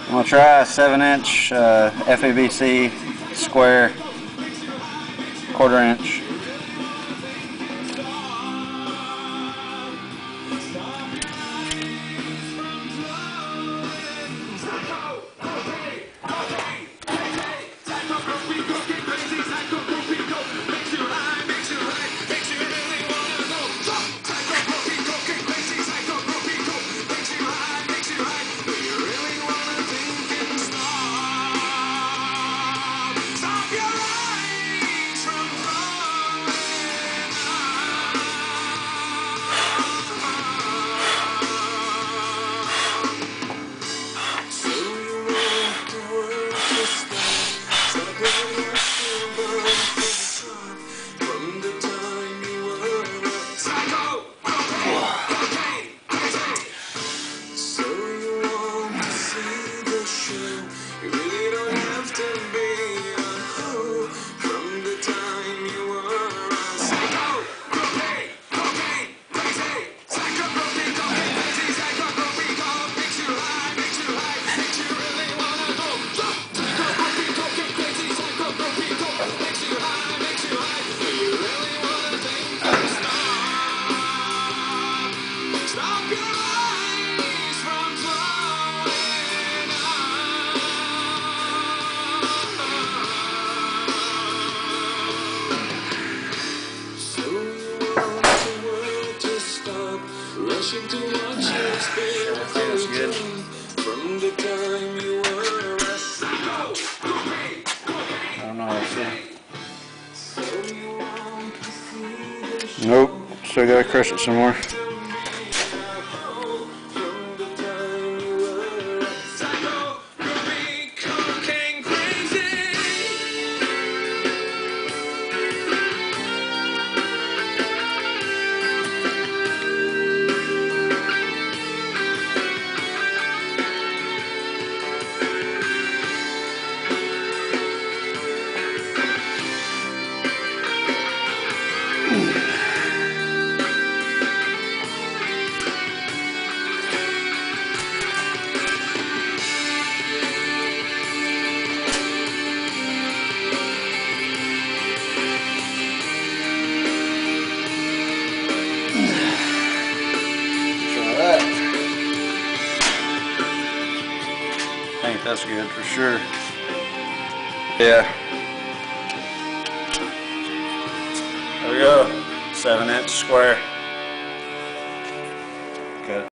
I'm going to try a 7-inch FBBC Square 1/4 inch. Feels good. I don't know how to see. Nope, still gotta crush it some more. I think that's good for sure. Yeah. There we go. 7-inch square.